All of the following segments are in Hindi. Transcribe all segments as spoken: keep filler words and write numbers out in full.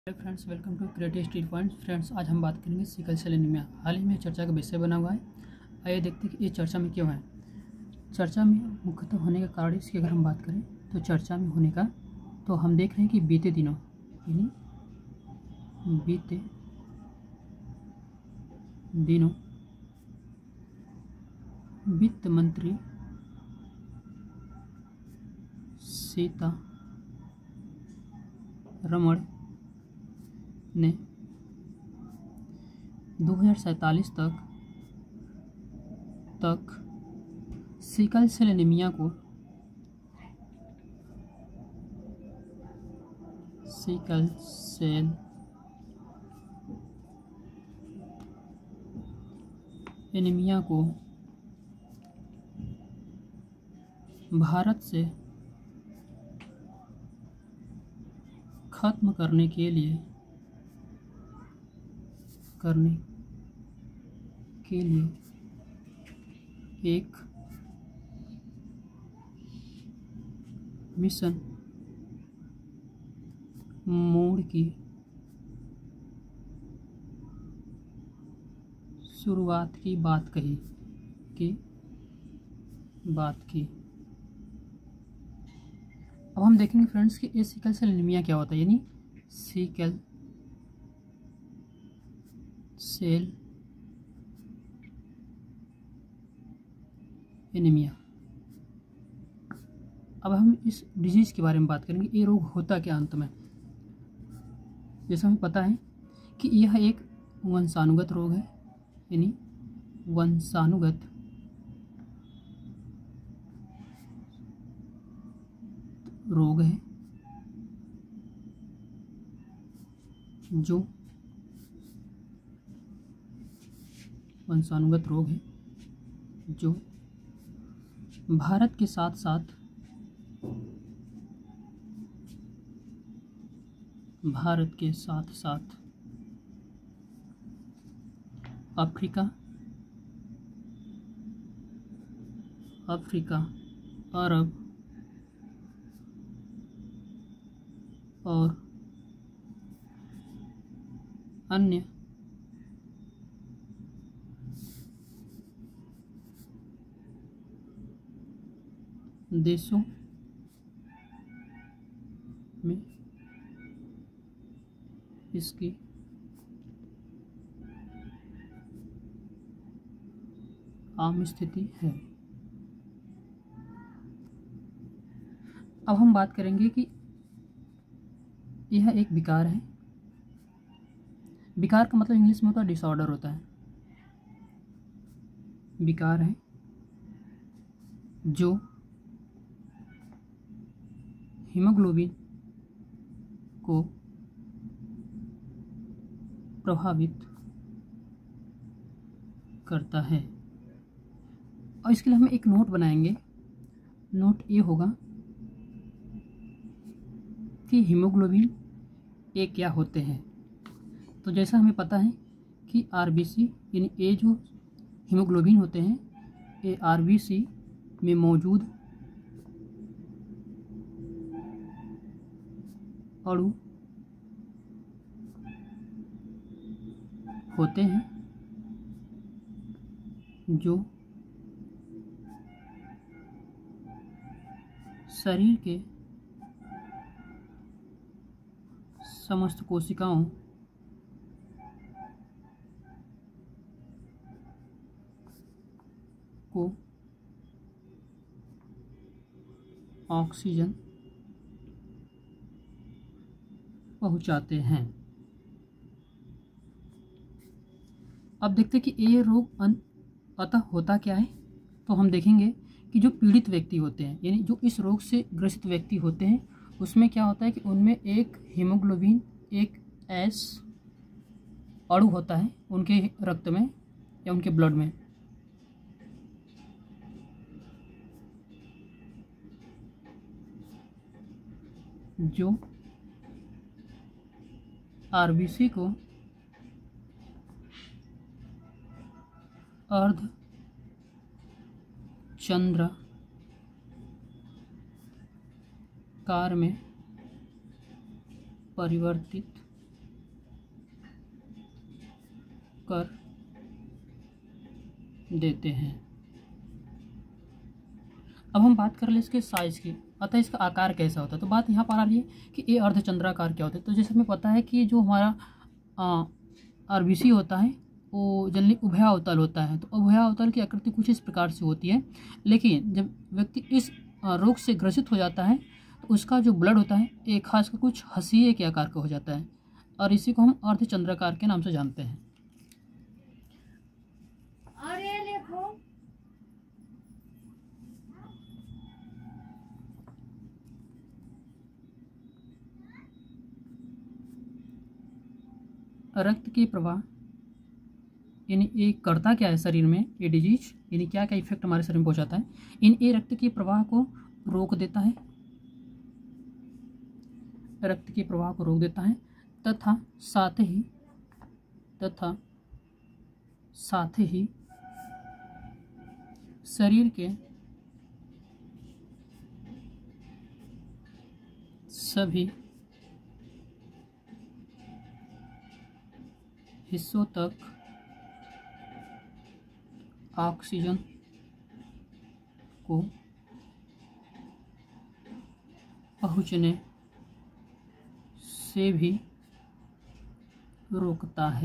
Hello friends, welcome to creative street point. Friends, आज हम बात करेंगे सिकल सेल एनीमिया। हाल ही में चर्चा का विषय बना हुआ है। आइए देखते हैं कि ये चर्चा में क्यों है। चर्चा में मुख्यतः होने का कारण इसकी अगर हम बात करें तो चर्चा में होने का तो हम देख रहे हैं कि बीते दिनों यानी बीते दिनों वित्त मंत्री सीतारमण ने दो हज़ार सैंतालीस तक तक सिकल सेल एनीमिया को सिकल सेल एनीमिया को भारत से खत्म करने के लिए करने के लिए एक मिशन मोड की शुरुआत की बात कही की बात की अब हम देखेंगे फ्रेंड्स कि ये सिकल सेल एनीमिया क्या होता है, यानी सिकल सेल एनीमिया। अब हम इस डिजीज़ के बारे में बात करेंगे। ये रोग होता क्या अंत में। जैसा हमें पता है कि यह एक वंशानुगत रोग है, यानी वंशानुगत रोग है जो वंशानुगत रोग है जो भारत के साथ साथ भारत के साथ साथ अफ्रीका अफ्रीका अरब और अन्य देशों में इसकी आम स्थिति है। अब हम बात करेंगे कि यह एक विकार है। विकार का मतलब इंग्लिश में होता है डिसऑर्डर होता है। विकार है जो हीमोग्लोबिन को प्रभावित करता है। और इसके लिए हम एक नोट बनाएंगे। नोट ये होगा कि हीमोग्लोबिन ए क्या होते हैं। तो जैसा हमें पता है कि आरबीसी यानी ए जो हीमोग्लोबिन होते हैं, ये आरबीसी में मौजूद अणु होते हैं जो शरीर के समस्त कोशिकाओं को ऑक्सीजन पहुंचाते हैं। अब देखते हैं कि ये रोग अतः होता क्या है। तो हम देखेंगे कि जो पीड़ित व्यक्ति होते हैं, यानी जो इस रोग से ग्रसित व्यक्ति होते हैं, उसमें क्या होता है कि उनमें एक हीमोग्लोबिन एक एस अणु होता है उनके रक्त में या उनके ब्लड में। जो आरबीसी को अर्ध चंद्र कार में परिवर्तित कर देते हैं। अब हम बात कर ले इसके साइज की, अतः इसका आकार कैसा होता है। तो बात यहाँ पर आ रही है कि ये अर्धचंद्राकार क्या होता है। तो जैसे हमें पता है कि जो हमारा आरबीसी होता है वो जनरली उभयावतल होता है। तो उभयावतल की आकृति कुछ इस प्रकार से होती है, लेकिन जब व्यक्ति इस रोग से ग्रसित हो जाता है तो उसका जो ब्लड होता है एक खास कर कुछ हसीए के आकार का हो जाता है, और इसी को हम अर्धचंद्राकार के नाम से जानते हैं। रक्त के प्रवाह यानी ये करता क्या है शरीर में, ये डिजीज यानी क्या क्या इफेक्ट हमारे शरीर में पहुंचाता है। इन ये रक्त के प्रवाह को रोक देता है, रक्त के प्रवाह को रोक देता है तथा साथ ही तथा साथ ही शरीर के सभी हिस्सों तक ऑक्सीजन को पहुंचने से भी रोकता है।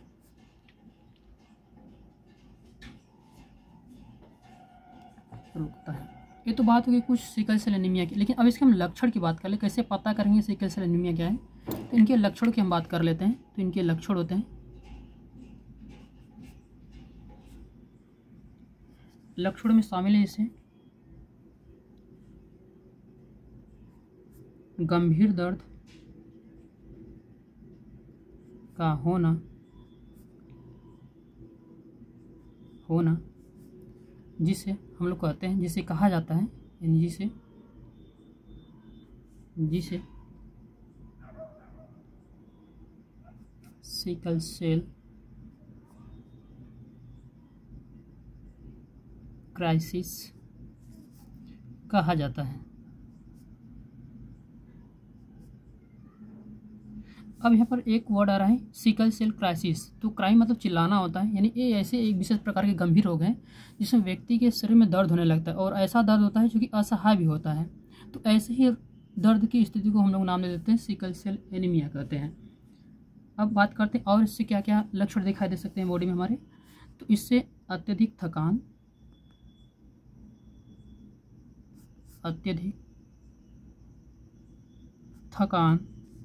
रोकता है ये तो बात होगी कुछ सिकल सेल एनीमिया की। लेकिन अब इसके हम लक्षण की बात कर ले, कैसे पता करेंगे सिकल सेल एनीमिया क्या है। तो इनके लक्षण की हम बात कर लेते हैं। तो इनके लक्षण होते हैं, लक्षणों में शामिल है इसे गंभीर दर्द का होना होना जिसे हम लोग कहते हैं, जिसे कहा जाता है यानी जिसे जिसे सिकल सेल क्राइसिस कहा जाता है। अब यहाँ पर एक वर्ड आ रहा है सिकल सेल क्राइसिस। तो क्राई मतलब चिल्लाना होता है, यानी ये ऐसे एक विशेष प्रकार के गंभीर रोग हैं जिसमें व्यक्ति के शरीर में दर्द होने लगता है और ऐसा दर्द होता है जो कि असहाय भी होता है। तो ऐसे ही दर्द की स्थिति को हम लोग नाम दे देते हैं सिकल सेल एनीमिया कहते हैं। अब बात करते हैं और इससे क्या क्या लक्षण दिखाई दे सकते हैं बॉडी में हमारे। तो इससे अत्यधिक थकान, अत्यधिक थकान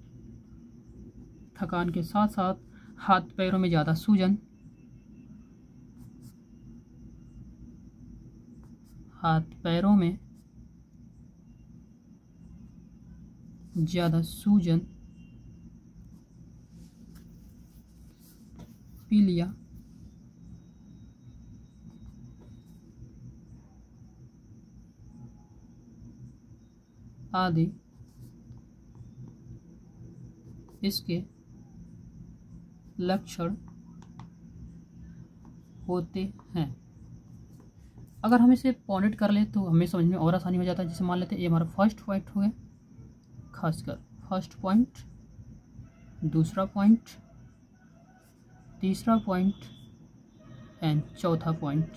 थकान के साथ साथ हाथ पैरों में ज़्यादा सूजन, हाथ पैरों में ज़्यादा सूजन, पीलिया, आदि इसके लक्षण होते हैं। अगर हम इसे पॉइंट कर ले तो हमें समझ में और आसानी हो जाता है। जैसे मान लेते हैं ये हमारा फर्स्ट पॉइंट हो गया, खासकर फर्स्ट पॉइंट, दूसरा पॉइंट, तीसरा पॉइंट एंड चौथा पॉइंट।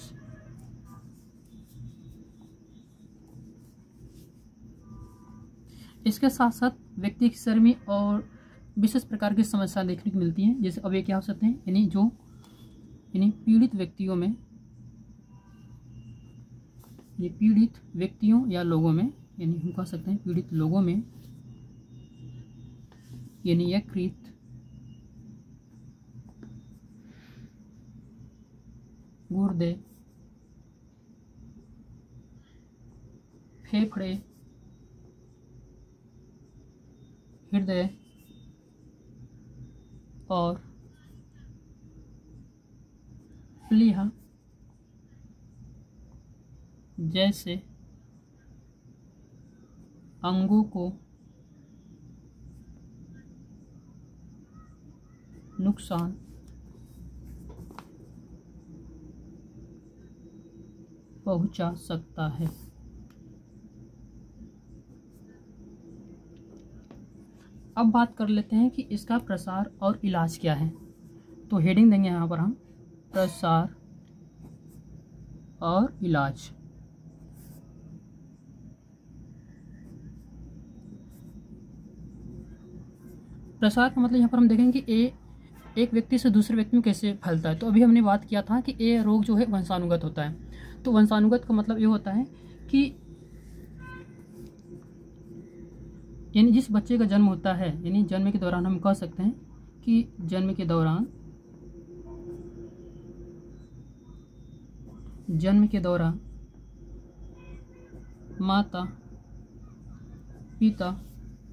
इसके साथ साथ व्यक्ति के शरीर में और विशेष प्रकार की समस्या देखने को मिलती हैं। जैसे अब ये क्या हो सकते हैं, यानी जो यानी पीड़ित व्यक्तियों में, ये पीड़ित व्यक्तियों या लोगों में, यानी हम कह सकते हैं पीड़ित लोगों में यानी यकृत, गुर्दे, फेफड़े, हृदय और प्लीहा जैसे अंगों को नुकसान पहुंचा सकता है। अब बात कर लेते हैं कि इसका प्रसार और इलाज क्या है। तो हेडिंग देंगे यहाँ पर हम प्रसार और इलाज। प्रसार का मतलब यहाँ पर हम देखेंगे कि ए एक व्यक्ति से दूसरे व्यक्ति में कैसे फैलता है। तो अभी हमने बात किया था कि ए रोग जो है वंशानुगत होता है। तो वंशानुगत का मतलब ये होता है कि यानी जिस बच्चे का जन्म होता है, यानी जन्म के दौरान हम कह सकते हैं कि जन्म के दौरान जन्म के दौरान माता पिता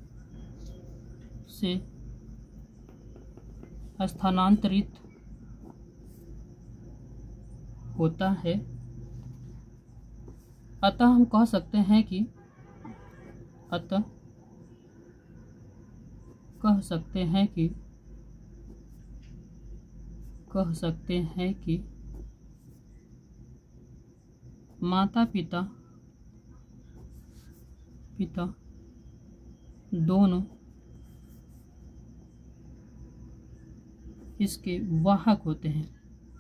से स्थानांतरित होता है, अतः हम कह सकते हैं कि अतः कह सकते हैं कि कह सकते हैं कि माता पिता पिता दोनों इसके वाहक होते हैं।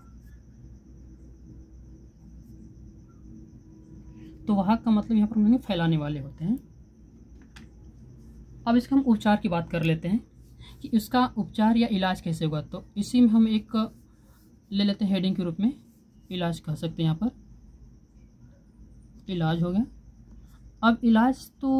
तो वाहक का मतलब यहाँ पर हम फैलाने वाले होते हैं। अब इसका हम उपचार की बात कर लेते हैं कि इसका उपचार या इलाज कैसे होगा। तो इसी में हम एक ले लेते हैं हेडिंग के रूप में, इलाज कह सकते हैं। यहाँ पर इलाज हो गया। अब इलाज तो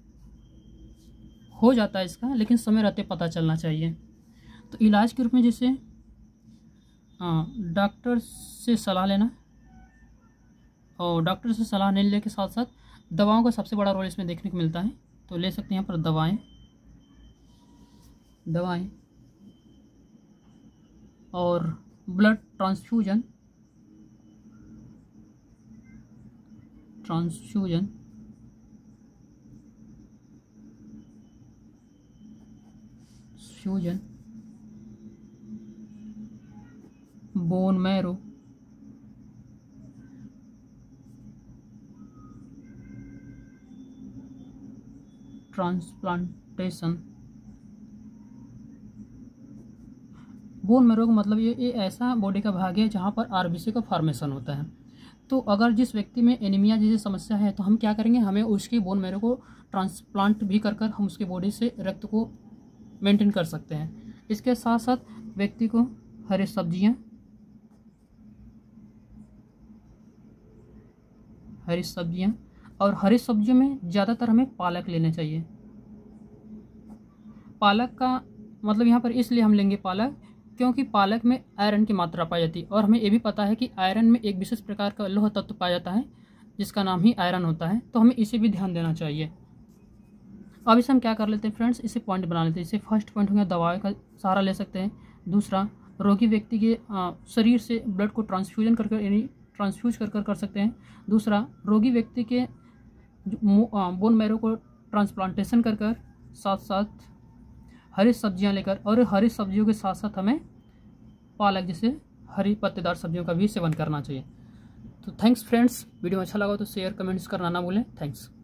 हो जाता है इसका, लेकिन समय रहते पता चलना चाहिए। तो इलाज के रूप में जैसे हाँ डॉक्टर से सलाह लेना, और डॉक्टर से सलाह नहीं लेने के साथ साथ दवाओं का सबसे बड़ा रोल इसमें देखने को मिलता है। तो ले सकते हैं यहाँ पर दवाएं दवाएं और blood transfusion transfusion fusion bone marrow transplantation. Bone marrow का मतलब ये ये ऐसा बॉडी का भाग है जहाँ पर आरबीसी का फॉर्मेशन होता है। तो अगर जिस व्यक्ति में एनीमिया जैसी समस्या है तो हम क्या करेंगे, हमें उसकी बोन मैरो को ट्रांसप्लांट भी कर कर हम उसके बॉडी से रक्त को मेंटेन कर सकते हैं। इसके साथ साथ व्यक्ति को हरी सब्जियां हरी सब्जियां और हरी सब्जियों में ज़्यादातर हमें पालक लेना चाहिए। पालक का मतलब यहाँ पर इसलिए हम लेंगे पालक क्योंकि पालक में आयरन की मात्रा पाई जाती है, और हमें ये भी पता है कि आयरन में एक विशेष प्रकार का लौह तत्व पाया जाता है जिसका नाम ही आयरन होता है। तो हमें इसे भी ध्यान देना चाहिए। अब इसे हम क्या कर लेते हैं फ्रेंड्स, इसे पॉइंट बना लेते हैं। इसे फर्स्ट पॉइंट हो गया, दवाई का सहारा ले सकते हैं। दूसरा, रोगी व्यक्ति के आ, शरीर से ब्लड को ट्रांसफ्यूजन कर कर यानी ट्रांसफ्यूज कर कर कर सकते हैं। दूसरा, रोगी व्यक्ति के बोन मैरो को ट्रांसप्लांटेशन कर कर, साथ साथ हरी सब्जियां लेकर, और हरी सब्जियों के साथ साथ हमें पालक जैसे हरी पत्तेदार सब्जियों का भी सेवन करना चाहिए। तो थैंक्स फ्रेंड्स, वीडियो अच्छा लगा तो शेयर कमेंट्स करना ना भूलें। थैंक्स।